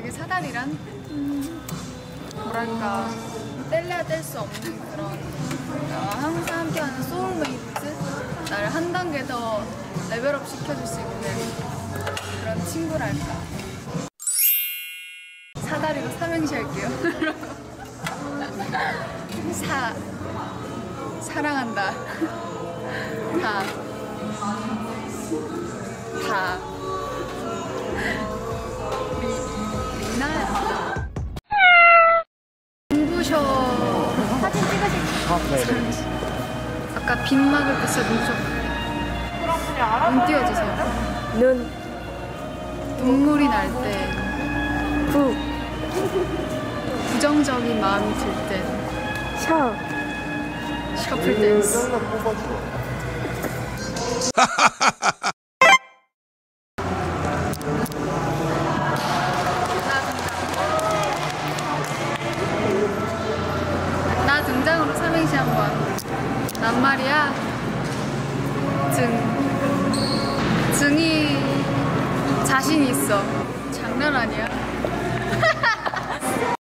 이게 사다리란 뭐랄까 뗄래야 뗄 수 없는 그런 항상 함께하는 소울메이트, 나를 한 단계 더 레벨업 시켜줄 수 있는 그런 친구랄까. 사다리로 삼행시 할게요. 사랑한다. 리나야. 눈부셔. 사진 찍으실게요. 아까 빗 막을 때 진짜 눈 띄워주세요. 눈물이 날 때, 부정적인 마음이 들 때, 셔플 댄스. 나 등장으로 삼행시 한번. 난 말이야 등이 자신 있어. 장난 아니야.